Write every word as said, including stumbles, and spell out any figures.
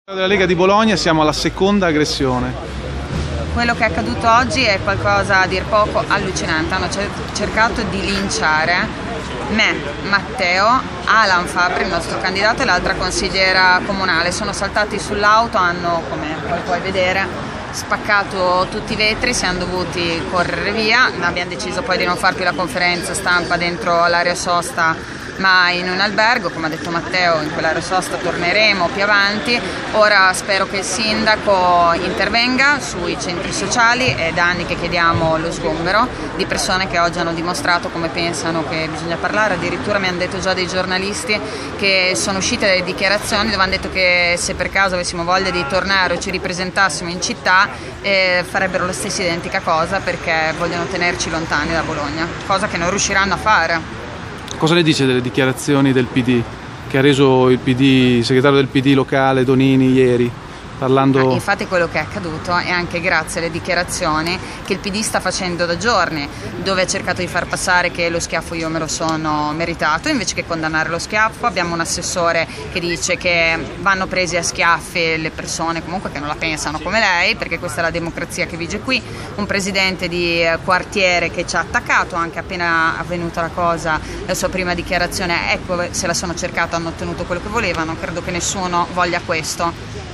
Della Lega di Bologna siamo alla seconda aggressione. Quello che è accaduto oggi è qualcosa a dir poco allucinante. Hanno cercato di linciare me, Matteo, Alan Fabri, il nostro candidato, e l'altra consigliera comunale. Sono saltati sull'auto, hanno, come puoi vedere, spaccato tutti i vetri, siamo dovuti correre via. Abbiamo deciso poi di non far più la conferenza stampa dentro l'area sosta ma in un albergo. Come ha detto Matteo, in quell'area sosta torneremo più avanti. Ora spero che il sindaco intervenga sui centri sociali, è da anni che chiediamo lo sgombero di persone che oggi hanno dimostrato come pensano che bisogna parlare. Addirittura mi hanno detto già dei giornalisti che sono uscite delle dichiarazioni dove hanno detto che se per caso avessimo voglia di tornare o ci ripresentassimo in città eh, farebbero la stessa identica cosa, perché vogliono tenerci lontani da Bologna, cosa che non riusciranno a fare. Cosa ne dice delle dichiarazioni del P D che ha reso il P D, il segretario del P D locale Donini ieri, parlando... Ah, infatti quello che è accaduto è anche grazie alle dichiarazioni che il P D sta facendo da giorni, dove ha cercato di far passare che lo schiaffo io me lo sono meritato, invece che condannare lo schiaffo. Abbiamo un assessore che dice che vanno presi a schiaffi le persone comunque che non la pensano come lei, perché questa è la democrazia che vige qui. Un presidente di quartiere che ci ha attaccato anche appena avvenuta la cosa, la sua prima dichiarazione: ecco, se la sono cercata, hanno ottenuto quello che volevano. Credo che nessuno voglia questo.